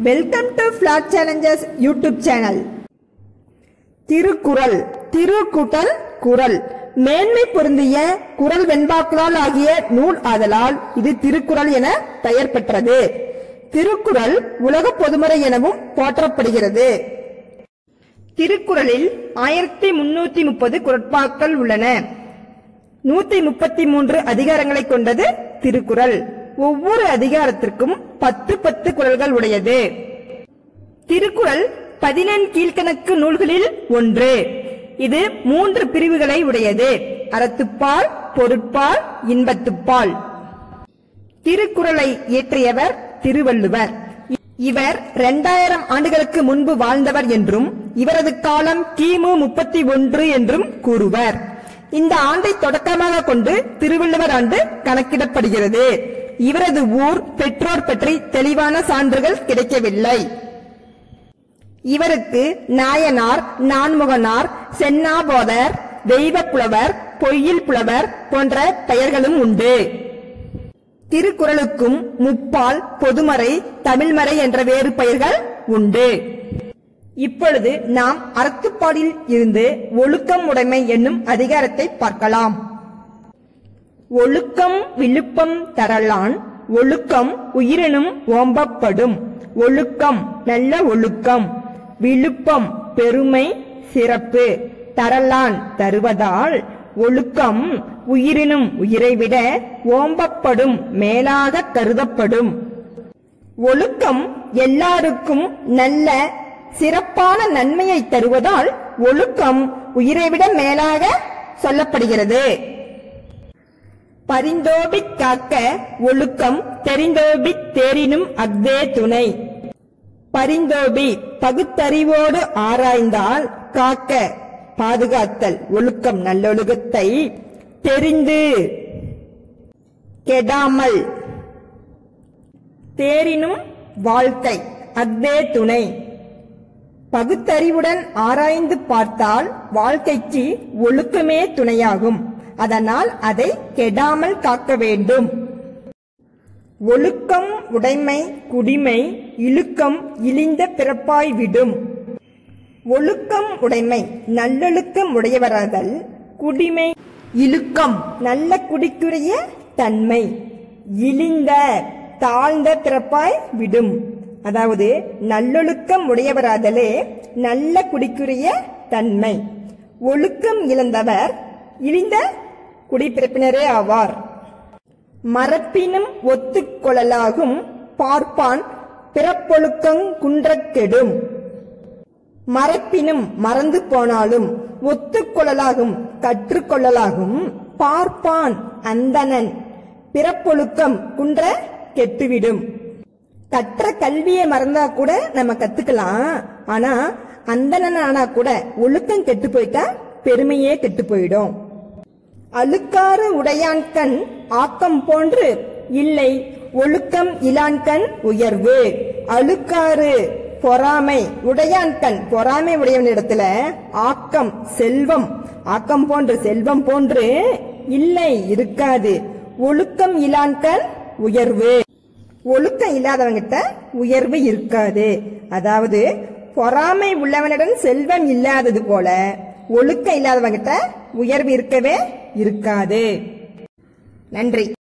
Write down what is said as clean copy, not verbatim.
Welcome to flat challengers YouTube channel. Thirukkural, திரு கூட்டல் குறள், மேன்மை பொருந்திய குறள் வெண்பாக்களால் ஆகிய நூல் ஆதலால் இது திருக்குறள் என பெயர் பெற்றது. திருக்குறள் உலக பொதுமறை எனவும் போற்றப்படுகிறது. திருக்குறளில் 1330 குறட்பாக்கள் உள்ளன. 133 அதிகாரங்களை கொண்டது திருக்குறள். ஒவ்வொரு அதிகாரத்திற்கும் 10 குறள்கள் உடையது. திருக்குறள் 14 கீழ்கணக்கு நூல்களில் ஒன்று. இது 3 பிரிவுகளை உடையது: அறத்துப்பால், பொருட்பால், இன்பத்துப்பால். திருக்குறளை இயற்றியவர் திருவள்ளுவர். இவர் 2000 ஆண்டுகளுக்கு முன்பு வாழ்ந்தவர் என்றும் இவரது காலம் கிமு 31 என்றும் கூறுவர். இந்த ஆண்டை தொடக்கமாக கொண்டு திருவள்ளுவர் ஆண்டு கணக்கிடப்படுகிறது. இவரது ஊர், பெற்றோர் பற்றி தெளிவான சான்றுகள் கிடைக்கவில்லை. இவருக்கு நாயனார், நான்முகனார், சென்னாபோதர், தெய்வப்புலவர், பொய்யில் புலவர் போன்ற பெயர்களும் உண்டு. திருக்குறளுக்கும் முப்பால், பொதுமறை, தமிழ்மறை என்ற வேறு பெயர்கள் உண்டு. இப்பொழுது நாம் அறத்துப்பாலில் இருந்து ஒழுக்கம் உடைமை என்னும் அதிகாரத்தை பார்க்கலாம். ஒழுக்கம் விழுப்பம் தரலான், ஒழுக்கம் உயிரினும் ஓம்பப்படும். ஒழுக்கம் நல்ல ஒழுக்கம், விழுப்பம் பெருமை சிறப்பு, தரலான் தருவதால், ஒழுக்கம் உயிரினும் உயிரை விட ஓம்பப்படும் மேலாக கருதப்படும். ஒழுக்கம் எல்லாருக்கும் நல்ல சிறப்பான நன்மையை தருவதால் ஒழுக்கம் உயிரை விட மேலாக சொல்லப்படுகிறது. பரிந்தோபி காக்க ஒழுக்கம் தெரிந்தோபி தேரினும் அஃதே துணை. பரிந்தோபி பகுத்தறிவோடு ஆராய்ந்தால், காக்க பாதுகாத்தல் ஒழுக்கம் நல்லொழுக்கத்தை, தெரிந்து கெடாமல், தேரினும் வாழ்க்கை அஃதே துணை. பகுத்தறிவுடன் ஆராய்ந்து பார்த்தால் வாழ்க்கைக்கு ஒழுக்கமே துணையாகும். அதனால் அதை கெடாமல் காக்க வேண்டும். ஒழுக்கம் உடைமை குடிமை, இழுக்கம் இழிந்த பிறப்பாய் விடும். ஒழுக்கம் உடைமை நல்லொழுக்கம் உடையவராதல், குடிமை இழுக்கம் நல்ல குடிக்குரிய தன்மை, இழிந்த தாழ்ந்த பிறப்பாய் விடும். அதாவது நல்லொழுக்கம் உடையவராதலே நல்ல குடிக்குரிய தன்மை. ஒழுக்கம் இழந்தவர் இழிந்த குடிப்பிறப்பினரே ஆவார். மரப்பினும் ஒத்துக்கொள்ளலாகும், பார்ப்பான் பிறப்பொழுக்கங் குன்றக் கெடும். மரப்பினும் மறந்து போனாலும், ஒத்துக்கொள்ளலாகும் கற்றுக்கொள்ளலாகும், பார்ப்பான் அந்தணன் பிறப்பொழுக்கம் குன்ற கெட்டுவிடும். கற்ற கல்வியை மறந்தா கூட நம்ம கத்துக்கலாம். ஆனா அந்தணன் ஆனா கூட ஒழுக்கம் கெட்டு போயிட்டா பெருமையே கெட்டு போயிடும். அழுக்காறு உடையான்கண் ஆக்கம் போன்று இல்லை, ஒழுக்கம் இலான்கண் உயர்வு. அழுக்காறு பொறாமை உடையான்கண், பொறாமை உடையவனிடத்துல ஆக்கம் செல்வம், ஆக்கம் போன்று செல்வம் போன்று இல்லை இருக்காது. ஒழுக்கம் இலான்கண் உயர்வு. ஒழுக்கம் இல்லாதவங்கிட்ட உயர்வு இருக்காது. அதாவது பொறாமை உள்ளவனிடம் செல்வம் இல்லாதது போல ஒழுக்கம் இல்லாதவங்கிட்ட உயர்வு இருக்கவே இருக்காது. நன்றி.